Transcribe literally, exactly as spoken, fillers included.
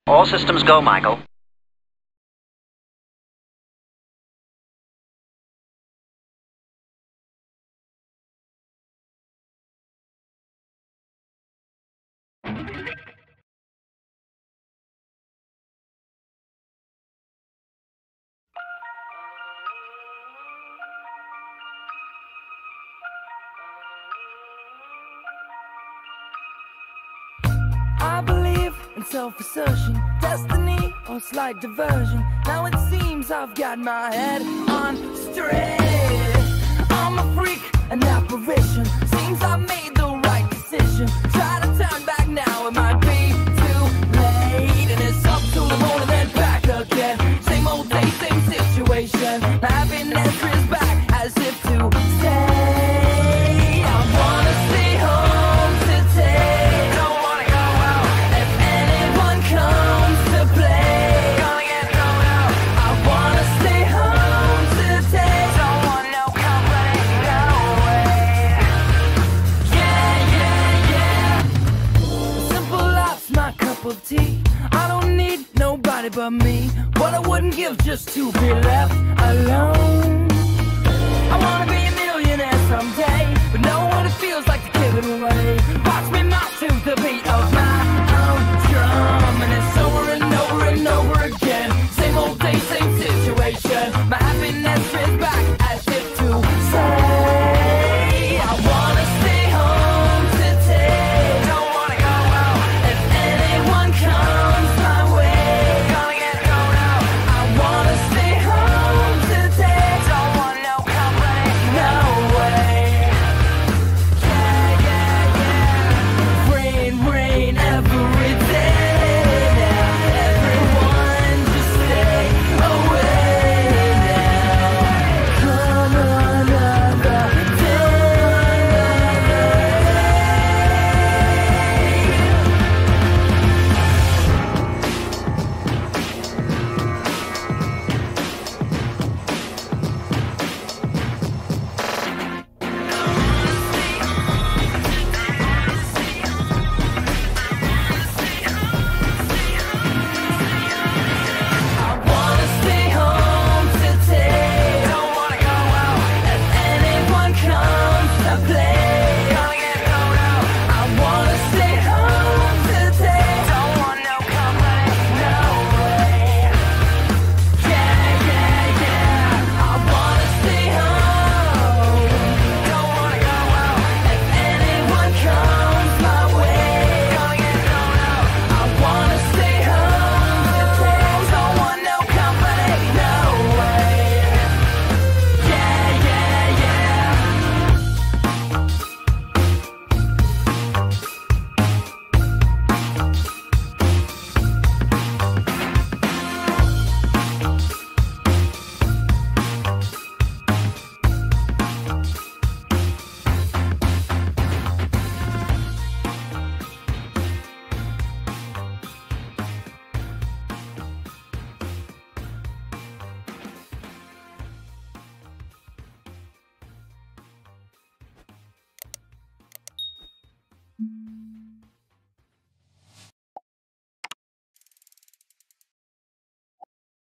All systems go, Michael. I believe in self-assertion, destiny, or slight diversion. Now it seems I've got my head on straight. I'm a freak, an apparition. Seems I made the right decision. Try to turn back now, it might be too late. And it's up to the moon and then back again. Same old day, same situation. Happiness is back as if to say, I wanna stay home today. Of tea. I don't need nobody but me. What I wouldn't give just to be left alone. I wanna be